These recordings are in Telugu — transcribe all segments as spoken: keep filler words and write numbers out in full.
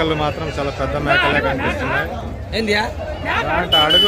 మేకలు మాత్రం చాలా పెద్ద మేకలే కనిపిస్తున్నాయి. అంటే అడుగు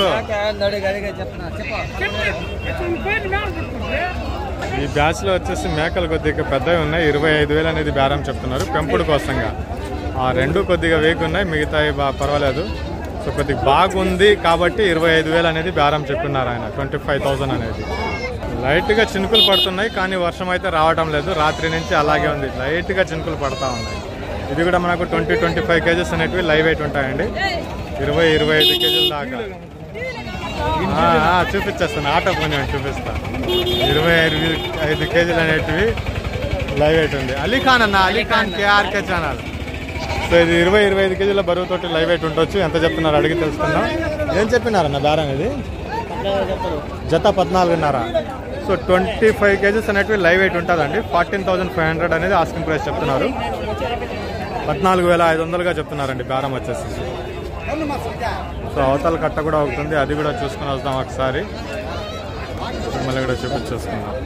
ఈ బ్యాచ్ లో వచ్చేసి మేకలు కొద్దిగా పెద్దవి ఉన్నాయి. ఇరవై ఐదు వేలు అనేది బేరం చెప్తున్నారు పెంపుడు కోసంగా. ఆ రెండు కొద్దిగా వేగ్ ఉన్నాయి, మిగతాయి పర్వాలేదు. సో కొద్దిగా బాగుంది కాబట్టి ఇరవై ఐదు వేలు అనేది బేరం చెప్తున్నారు ఆయన. ట్వంటీ ఫైవ్ థౌసండ్ అనేది. లైట్గా చినుకులు పడుతున్నాయి కానీ వర్షం అయితే రావడం లేదు. రాత్రి నుంచి అలాగే ఉంది, లైట్గా చినుకులు పడతా ఉన్నాయి. ఇది కూడా మనకు ట్వంటీ ట్వంటీ ఫైవ్ కేజెస్ అనేటివి లైవ్ వెయిట్ ఉంటాయండి. ఇరవై ఇరవై ఐదు కేజీల దాకా చూపించేస్తాను. ఆటో పోనీ చూపిస్తాను. ఇరవై ఐదు ఐదు కేజీలు అనేటివి లైవ్ వెయిట్ ఉంది. అలీఖాన్ అన్న, అలీఖాన్ కేఆర్కే ఛానల్. సో ఇది ఇరవై ఇరవై ఐదు కేజీల బరువుతోటి లైవ్ వెయిట్ ఉండొచ్చు. ఎంత చెప్తున్నారు అడిగి తెలుసుకుందాం. ఏం చెప్పినారన్న బేరం ఇది? జత పద్నాలుగున్నర. సో ట్వంటీ ఫైవ్ కేజీస్ అనేటివి లైవ్ వెయిట్ ఉంటుందండి. ఫార్టీన్ థౌసండ్ ఫైవ్ హండ్రెడ్ అనేది ఆస్కింగ్ ప్రైస్ చెప్తున్నారు. పద్నాలుగు వేల ఐదు వందలుగా చెప్తున్నారండి బేరం వచ్చేసి. సో అవతల కట్ట కూడా అవుతుంది, అది కూడా చూసుకుని వద్దాం ఒకసారి. మళ్ళీ కూడా చూపించేసుకుందాం.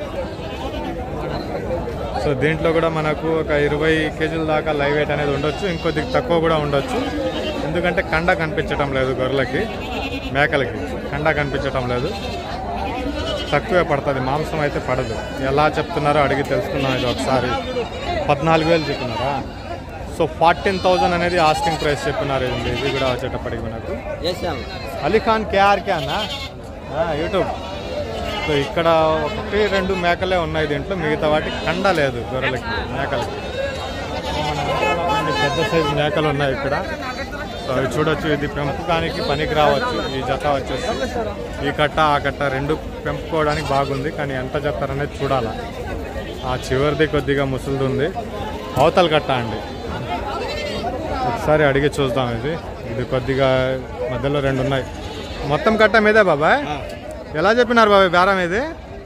సో దీంట్లో కూడా మనకు ఒక ఇరవై కేజీల దాకా లైవ్ వెయిట్ అనేది ఉండొచ్చు, ఇంకొద్ది తక్కువ కూడా ఉండొచ్చు. ఎందుకంటే కండ కనిపించటం లేదు గొర్రెలకి, మేకలకి కండ కనిపించటం లేదు. తక్కువే పడుతుంది, మాంసం అయితే పడదు. ఎలా చెప్తున్నారో అడిగి తెలుసుకున్నాం. ఇది ఒకసారి పద్నాలుగు వేలు చెప్తున్నారా? సో ఫార్టీన్ థౌజండ్ అనేది ఆస్కింగ్ ప్రైస్ చెప్పినారు. ఇది ఇది కూడా వచ్చేటప్పటికి మనకు అలీఖాన్ కేఆర్కే అన్న యూట్యూబ్. సో ఇక్కడ ఒకటి రెండు మేకలే ఉన్నాయి దీంట్లో, మిగతా వాటికి కండ లేదు గొర్రెలకి, మేకలకి. పెద్ద సైజు మేకలు ఉన్నాయి ఇక్కడ. సో అవి చూడొచ్చు. ఇది పెంపుకానికి పనికి రావచ్చు. ఈ జత వచ్చేసి ఈ కట్ట ఆ కట్ట రెండు పెంపుకోవడానికి బాగుంది, కానీ ఎంత చెప్తారనేది చూడాలా. ఆ చివరిది కొద్దిగా ముసలిది ఉంది, అవతల కట్ట అండి. ఒకసారి అడిగి చూద్దాం. ఇది ఇది కొద్దిగా మధ్యలో రెండు ఉన్నాయి. మొత్తం కట్ట మీదే బాబాయ్. ఎలా చెప్పినారు బాబాయ్ బేరం ఇది?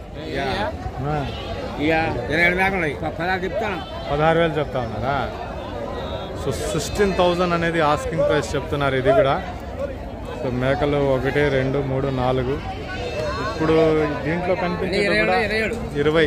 పదహారు వేలు చెప్తా ఉన్నారా? సో సిక్స్టీన్ థౌజండ్ అనేది ఆస్కింగ్ ప్రైస్ చెప్తున్నారు. ఇది కూడా. సో మేకలు ఒకటి రెండు మూడు నాలుగు. ఇప్పుడు దీంట్లో కనిపించేది కూడా ఇరవై.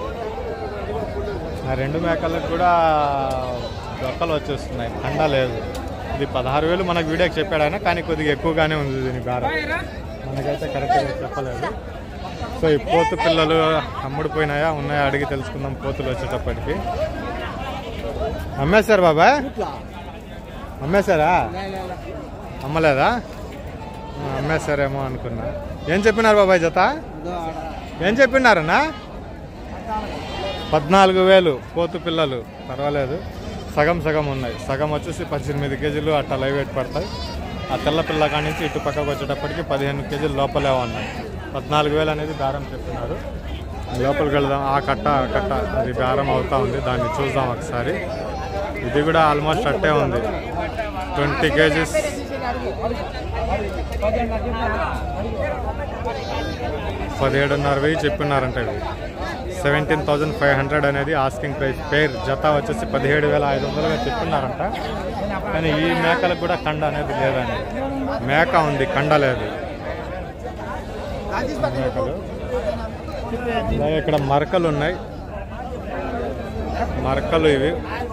ఆ రెండు మేకలకు కూడా దొక్కలు వచ్చేస్తున్నాయి, కండ లేదు. ఇది పదహారు వేలు మనకు వీడియోకి చెప్పాడు ఆయన, కానీ కొద్దిగా ఎక్కువగానే ఉంది దీని బేరం. మనకైతే కరెక్ట్గా చెప్పలేదు. సో ఈ పోతు పిల్లలు అమ్ముడిపోయినాయా ఉన్నాయా అడిగి తెలుసుకుందాం. పోతులు వచ్చేటప్పటికి అమ్మేశారు బాబాయ్? అమ్మేశారా? అమ్మలేదా? అమ్మేశారేమో అనుకున్నా. ఏం చెప్పినారు బాబాయ్ జత? ఏం చెప్పినారన్నా? పద్నాలుగు వేలు పోతు పిల్లలు. పర్వాలేదు, సగం సగం ఉన్నాయి. సగం వచ్చేసి పద్దెనిమిది కేజీలు అట్లా లైవ్ వెయిట్ పడతాయి. ఆ తెల్ల పిల్ల కాడి నుంచి ఇటు పక్కకు వచ్చేటప్పటికి పదిహేను కేజీలు లోపలే ఉన్నాయి. పద్నాలుగు వేలు అనేది బేరం చెప్తున్నారు. లోపలికి వెళ్దాం. ఆ కట్ట ఆ కట్ట అది బేరం అవుతా ఉంది, దాన్ని చూద్దాం ఒకసారి. ఇది కూడా ఆల్మోస్ట్ అట్టే ఉంది. ట్వంటీ కేజీస్ పదిహేడున్నర వెయ్యి చెప్పినారంటే ఇవి. సెవెంటీన్ థౌజండ్ ఫైవ్ హండ్రెడ్ అనేది ఆస్కింగ్ ప్రైస్. పేర్ జత వచ్చేసి పదిహేడు వేల ఐదు వందలుగా చెప్తున్నారంట. కానీ ఈ మేకలకు కూడా కండ అనేది లేదండి. మేక ఉంది, కండ లేదు. మేకలు అలాగే ఇక్కడ మరకలు ఉన్నాయి. మరకలు ఇవి.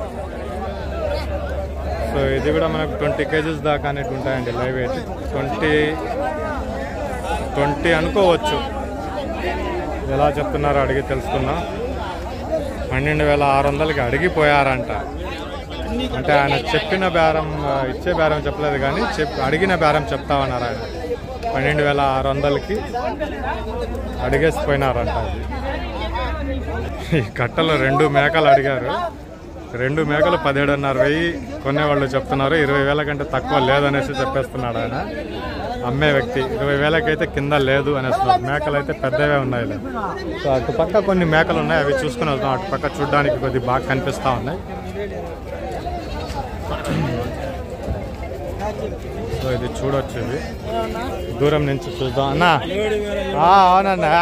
సో ఇది కూడా మనకు ట్వంటీ కేజీస్ దాకా అనేది ఉంటాయండి లైవ్ వెయిట్. ట్వంటీ ట్వంటీ అనుకోవచ్చు. ఎలా చెప్తున్నారో అడిగి తెలుసుకున్నాం. పన్నెండు వేల ఆరు వందలకి అడిగిపోయారంట. అంటే ఆయన చెప్పిన బేరం, ఇచ్చే బేరం చెప్పలేదు కానీ చెప్ అడిగిన బేరం చెప్తామన్నారు ఆయన. పన్నెండు వేల ఆరు వందలకి అడిగేసిపోయినారంట. అది ఈ కట్టలో రెండు మేకలు అడిగారు. రెండు మేకలు పదిహేడున్నర వెయ్యి కొనేవాళ్ళు చెప్తున్నారు. ఇరవై వేల కంటే తక్కువ లేదనేసి చెప్పేస్తున్నాడు ఆయన అమ్మే వ్యక్తి. ఇరవై వేలకైతే కింద లేదు అనేస్తున్నారు. మేకలు అయితే పెద్దవే ఉన్నాయి. సో అటు పక్క కొన్ని మేకలు ఉన్నాయి, అవి చూసుకుని వద్దాం. అటు పక్క చూడడానికి కొద్దిగా బాగా కనిపిస్తూ ఉన్నాయి. సో ఇది చూడొచ్చు, ఇది దూరం నుంచి చూద్దాం అన్నా. అవునన్నా.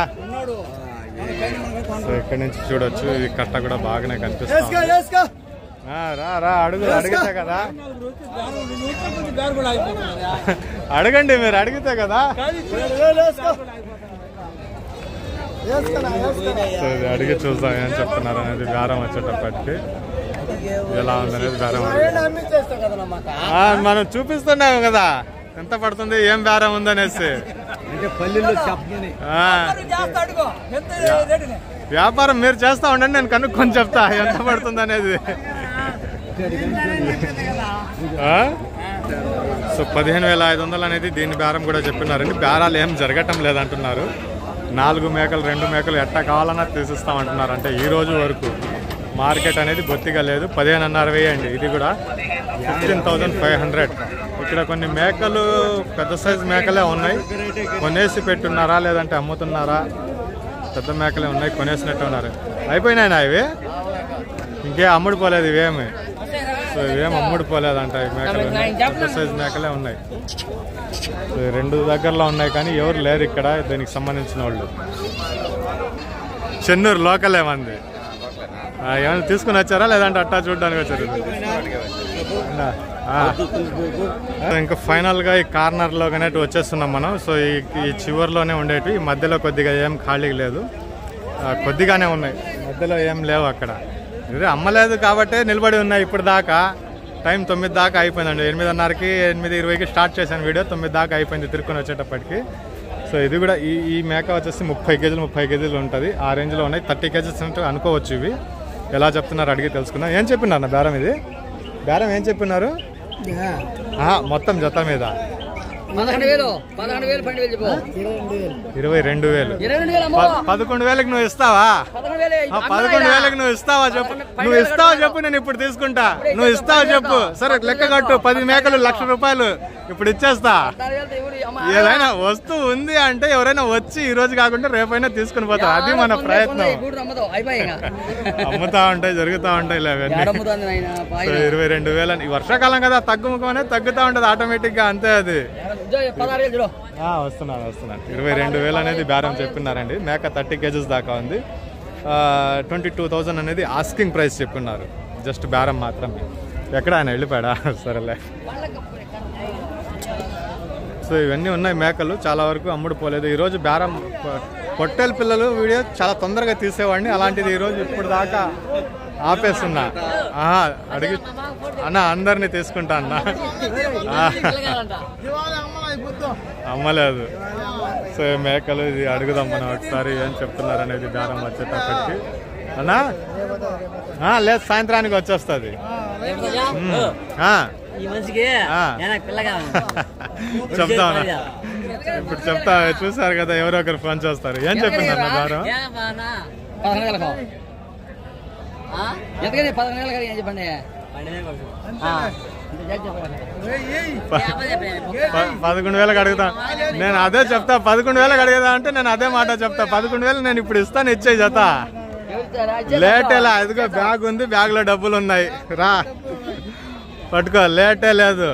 సో ఇక్కడ నుంచి చూడొచ్చు. ఇది కట్ట కూడా బాగానే కనిపిస్తుంది. రా రా అడుగు అడిగితే కదా. అడగండి, మీరు అడిగితే కదా. సో ఇది అడిగి చూద్దాం ఏం చెప్తున్నారు అనేది బేరం వచ్చేటప్పటికి. ఎలా ఉందనేది బేరం మనం చూపిస్తున్నాము కదా ఎంత పడుతుంది ఏం బేరం ఉందనేసి. వ్యాపారం మీరు చేస్తా ఉండండి, నేను కనుక్కొని చెప్తా ఎంత పడుతుంది అనేది. సో పదిహేను వేల ఐదు వందలు అనేది దీని బేరం కూడా చెప్పినారండి. బేరాలు ఏం జరగటం లేదంటున్నారు. నాలుగు మేకలు రెండు మేకలు ఎట్టా కావాలన్నా తీసిస్తామంటున్నారు. అంటే ఈ రోజు వరకు మార్కెట్ అనేది బొత్తిగా లేదు. పదిహేనున్నర వేయండి. ఇది కూడా ఫిఫ్టీన్ థౌజండ్ ఫైవ్ హండ్రెడ్. ఇక్కడ కొన్ని మేకలు పెద్ద సైజు మేకలే ఉన్నాయి. కొనేసి పెట్టున్నారా లేదంటే అమ్ముతున్నారా? పెద్ద మేకలే ఉన్నాయి, కొనేసినట్టు ఉన్నారు. అయిపోయినాయినా ఇవి? ఇంకే అమ్ముడు పోలేదు ఇవేమి. సో ఇవేం అమ్ముడు పోలేదంట. ఈ మేకలు పెద్ద సైజు మేకలే ఉన్నాయి. రెండు దగ్గరలో ఉన్నాయి కానీ ఎవరు లేరు ఇక్కడ దీనికి సంబంధించిన వాళ్ళు. చెన్నూరు లోకల్ ఏమంది? ఏమైనా తీసుకుని వచ్చారా లేదంటే అట్టా చూడడానికి వచ్చారు? ఇంకా ఫైనల్ గా ఈ కార్నర్ లో కానీ వచ్చేస్తున్నాం మనం. సో ఈ చివరిలోనే ఉండేవి, ఈ మధ్యలో కొద్దిగా ఏం ఖాళీ లేదు, కొద్దిగానే ఉన్నాయి, మధ్యలో ఏం లేవు. అక్కడ అమ్మలేదు కాబట్టి నిలబడి ఉన్నాయి. ఇప్పుడు దాకా టైం తొమ్మిది దాకా అయిపోయిందండి. ఎనిమిదిన్నరకి ఎనిమిది ఇరవైకి స్టార్ట్ చేశాను వీడియో, తొమ్మిది దాకా అయిపోయింది తిరుక్కొని వచ్చేటప్పటికి. సో ఇది కూడా ఈ ఈ మేక వచ్చేసి ముప్పై కేజీలు ముప్పై కేజీలు ఉంటుంది. ఆ రేంజ్లో ఉన్నాయి. థర్టీ కేజీస్ అంటే అనుకోవచ్చు. ఇవి ఎలా చెప్తున్నారు అడిగి తెలుసుకుందాం. ఏం చెప్పినారు నా బేరం? ఇది బేరం ఏం చెప్పినారు మొత్తం జత మీద? ఇరవై రెండు వేలు పదకొండు వేలకు నువ్వు ఇస్తావా? పదకొండు వేలకు నువ్వు ఇస్తావా చెప్పు. నువ్వు ఇస్తావా చెప్పు, నేను ఇప్పుడు తీసుకుంటా. నువ్వు ఇస్తావా చెప్పు. సరే లెక్క కట్టు. పది మేకలు లక్ష రూపాయలు ఇప్పుడు ఇచ్చేస్తా. ఏదైనా వస్తువు ఉంది అంటే ఎవరైనా వచ్చి ఈ రోజు కాకుండా రేపైనా తీసుకుని పోతారు. అది మన ప్రయత్నం. అమ్ముతా ఉంటాయి, జరుగుతూ ఉంటాయి అవన్నీ. ఇరవై రెండు వేలు ఈ వర్షాకాలం కదా, తగ్గుముఖం అనేది తగ్గుతా ఉంటది ఆటోమేటిక్ గా, అంతే. అది వస్తున్నాను వస్తున్నాను ఇరవై రెండు వేలు అనేది బేరం చెప్పినారండి. మేక థర్టీ కేజీస్ దాకా ఉంది. ట్వంటీ టూ థౌజండ్ అనేది ఆస్కింగ్ ప్రైస్ చెప్పిన్నారు. జస్ట్ బేరం మాత్రం. ఎక్కడ ఆయన వెళ్ళిపోయాడా? సరేలే. సో ఇవన్నీ ఉన్నాయి మేకలు, చాలా వరకు అమ్ముడు పోలేదు. ఈరోజు బేరం పొట్టేలు పిల్లలు వీడియో చాలా తొందరగా తీసేవాడిని, అలాంటిది ఈరోజు ఇప్పుడు దాకా ఆపేస్తున్నా. అడిగి అన్న అందరినీ తీసుకుంటా అన్న. అమ్మలేదు. సో మేకలు ఇది అడుగుదాం మనం ఒకసారి ఏం చెప్తున్నారు అనేది బేరం వచ్చేటప్పటికి. అన్నా లేదు, సాయంత్రానికి వచ్చేస్తుంది. చెప్తా ఇప్పుడు చెప్తా. చూసారు కదా ఎవరో ఒకరు ఫోన్ చేస్తారు. ఏం చెప్తున్నారు నా బేరం? పదకొండు వేలకు అడుగుతా. నేను అదే చెప్తా. పదకొండు వేలకు అడుగుదా అంటే నేను అదే మాట చెప్తా. పదకొండు వేలు నేను ఇప్పుడు ఇస్తాను, ఇచ్చే జత. లేట్ ఎలా? ఇదిగో బ్యాగ్ ఉంది, బ్యాగ్ లో డబ్బులు ఉన్నాయి, రా పట్టుకో. లేటే లేదు.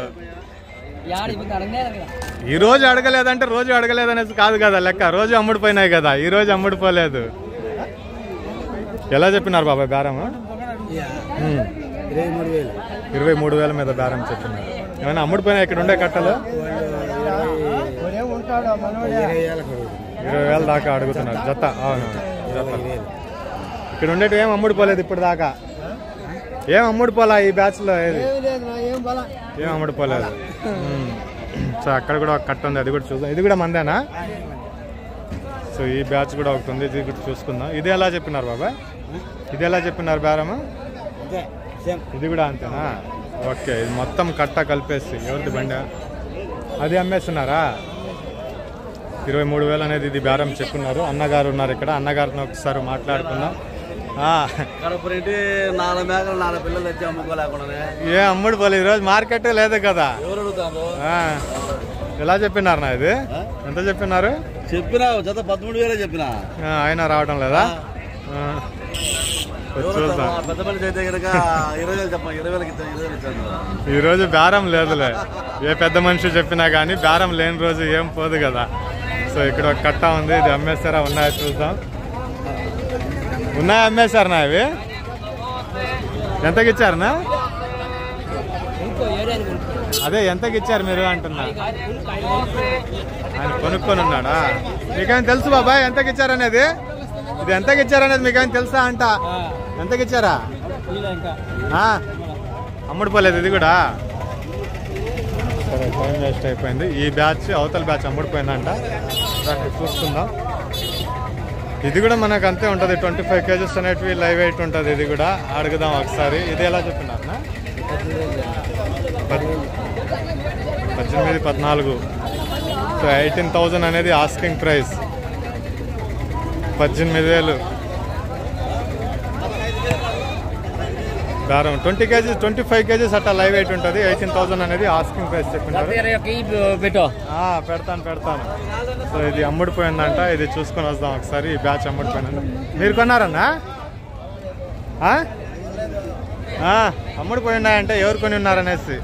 ఈ రోజు అడగలేదంటే రోజు అడగలేదనేసి కాదు కదా లెక్క. రోజు అమ్ముడిపోయినాయి కదా, ఈ రోజు అమ్ముడిపోలేదు. ఎలా చెప్పినారు బాబాయ్ బేరం? ఇరవై మూడు వేల మీద బేరం చెప్పినారు. ఏమైనా అమ్ముడిపోయినాయి ఇక్కడ ఉండే కట్టలు? ఇరవై వేల దాకా అడుగుతున్నారు జత. అవును జత. ఇక్కడ ఉండేటి ఏం అమ్ముడిపోలేదు ఇప్పుడు దాకా. ఏం అమ్ముడిపోలా ఈ బ్యాచ్ లో? ఏది ఏం అమ్ముడిపోలేదు. సో అక్కడ కూడా ఒక కట్ట ఉంది, అది కూడా చూద్దాం. ఇది కూడా మందేనా? సో ఈ బ్యాచ్ కూడా ఒకటి ఉంది, ఇది కూడా చూసుకుందాం. ఇది ఎలా చెప్పినారు బాబాయ్? ఇది ఎలా చెప్పినారు బేరము? ఇది కూడా అంతేనా? ఓకే. ఇది మొత్తం కట్ట కలిపేసి ఎవరిది బండి? అది అమ్మేస్తున్నారా? ఇరవై మూడు వేలు అనేది ఇది బేరం చెప్పున్నారు. అన్నగారు ఉన్నారు ఇక్కడ, అన్నగారిని ఒకసారి మాట్లాడుకుందాం. ఏ అమ్ముడు పోలే ఈరోజు మార్కెట్ లేదు కదా. ఎలా చెప్పినారు నా? ఇది ఎంత చెప్పినారు? చెప్పినా జత పదమూడు వేలే చెప్పినా. ఆయన రావడం లేదా? ఈ రోజు బేరం లేదులే. ఏ పెద్ద మనిషి చెప్పినా కానీ బేరం లేని రోజు ఏం పోదు కదా. సో ఇక్కడ ఒక కట్ట ఉంది, ఇది అమ్మేస్తారా? ఉన్నాయా చూద్దాం. ఉన్నాయా? అమ్మేశారనా ఇవి? ఎంతకి ఇచ్చారనా? అదే ఎంతకి ఇచ్చారు మీరు అంటున్నా. ఆయన కొనుక్కొని ఉన్నాడా? మీకేమైనా తెలుసు బాబాయ్ ఎంతకి ఇచ్చారనేది? ఇది ఎంతకి ఇచ్చారనేది మీకేమైనా తెలుసా అంట? ఎంతకి ఇచ్చారా? అమ్ముడుపోలేదు ఇది కూడా. సరే టైం వేస్ట్ అయిపోయింది. ఈ బ్యాచ్ అవతల బ్యాచ్ అమ్ముడిపోయిందంట, దాన్ని చూసుకుందాం. ఇది కూడా మనకు అంతే ఉంటుంది, ట్వంటీ ఫైవ్ కేజెస్ అనేటివి లైవ్ వెయిట్ ఉంటుంది. ఇది కూడా అడుగుదాం ఒకసారి. ఇది ఎలా చెప్పినారనా? పద్దెనిమిది పద్నాలుగు. సో ఎయిటీన్ థౌజండ్ అనేది ఆస్కింగ్ ప్రైస్. పద్దెనిమిది వేలు దారం. Twenty kgs twenty five kgs అట్లా లైవ్ వెయిట్ ఉంటుంది. ఎయిటీన్ థౌసండ్ అనేది ఆస్కింగ్ ప్రైస్ చెప్పినారు. పెడతాను పెడతాను. సో ఇది అమ్ముడిపోయిందంట, ఇది చూసుకొని వద్దాం ఒకసారి. ఈ బ్యాచ్ అమ్ముడిపోయిందంట. మీరు కొన్నారన్నా? అమ్ముడిపోయినాయంటే ఎవరు కొని ఉన్నారనేసి.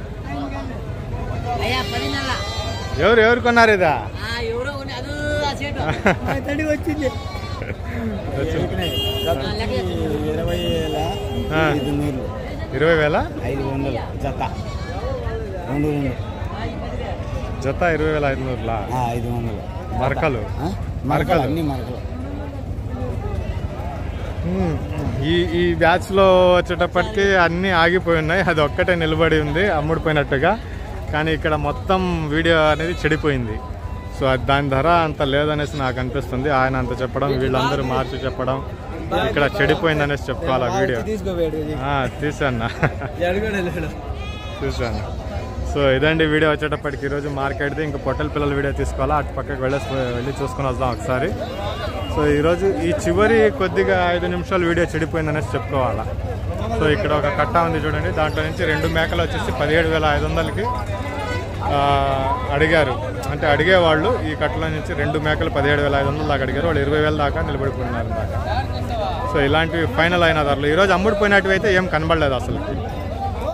ఎవరు ఎవరు కొన్నారు ఇదా? ఇరవై వేల ఐదు వందలు జత జత ఇరవై వేల ఐదు నూరులా? ఐదు వందలు మరకలు మరకలు అన్ని మరకలు. ఈ ఈ బ్యాచ్ లో వచ్చేటప్పటికి అన్ని ఆగిపోయి ఉన్నాయి. అది ఒక్కటే నిలబడి ఉంది అమ్ముడిపోయినట్టుగా. కానీ ఇక్కడ మొత్తం వీడియో అనేది చెడిపోయింది. సో అది దాని ధర అంత లేదనేసి నాకు అనిపిస్తుంది. ఆయన అంత చెప్పడం, వీళ్ళందరూ మార్చి చెప్పడం, ఇక్కడ చెడిపోయింది అనేసి చెప్పుకోవాలి ఆ వీడియో. తీసాను చూసాను. సో ఇదండి వీడియో వచ్చేటప్పటికి. ఈరోజు మార్కెట్ది ఇంకా పొట్టల పిల్లల వీడియో తీసుకోవాలా, అటు పక్కకి వెళ్ళి వెళ్ళి చూసుకొని వద్దాం ఒకసారి. సో ఈరోజు ఈ చివరి కొద్దిగా ఐదు నిమిషాలు వీడియో చెడిపోయింది అనేసి చెప్పుకోవాలా. సో ఇక్కడ ఒక కట్ట ఉంది చూడండి, దాంట్లో నుంచి రెండు మేకలు వచ్చేసి పదిహేడు వేల ఐదు వందలకి అడిగారు. అంటే అడిగేవాళ్ళు ఈ కట్టలో నుంచి రెండు మేకలు పదిహేడు వేల ఐదు వందల దాకా అడిగారు. వాళ్ళు ఇరవై వేల దాకా నిలబడిపోయినారు దాకా. సో ఇలాంటివి ఫైనల్ అయిన ధరలు. ఈరోజు అమ్ముడిపోయినట్టు అయితే ఏం కనబడలేదు అసలు.